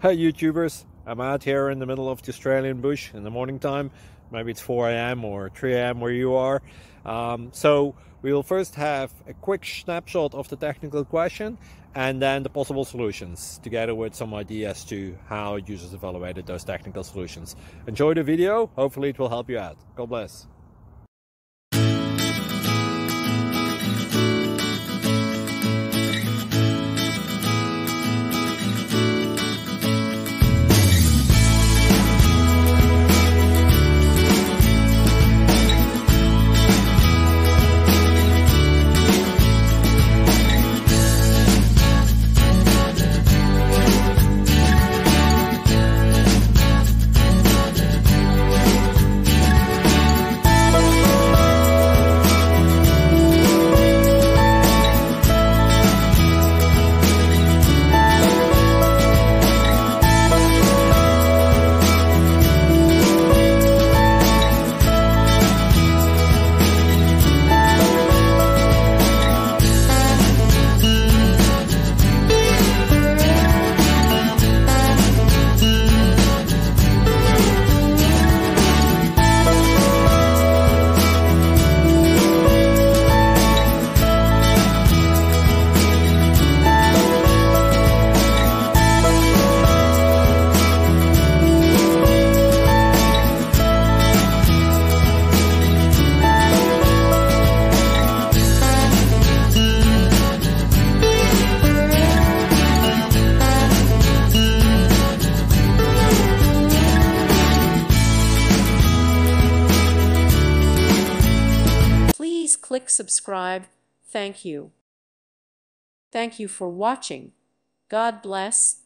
Hey YouTubers, I'm out here in the middle of the Australian bush in the morning time. Maybe it's 4 a.m. or 3 a.m. where you are. So we'll first have a quick snapshot of the technical question and then the possible solutions, together with some ideas to how users evaluated those technical solutions. Enjoy the video, hopefully it will help you out. God bless. Please click subscribe. Thank you. Thank you for watching. God bless.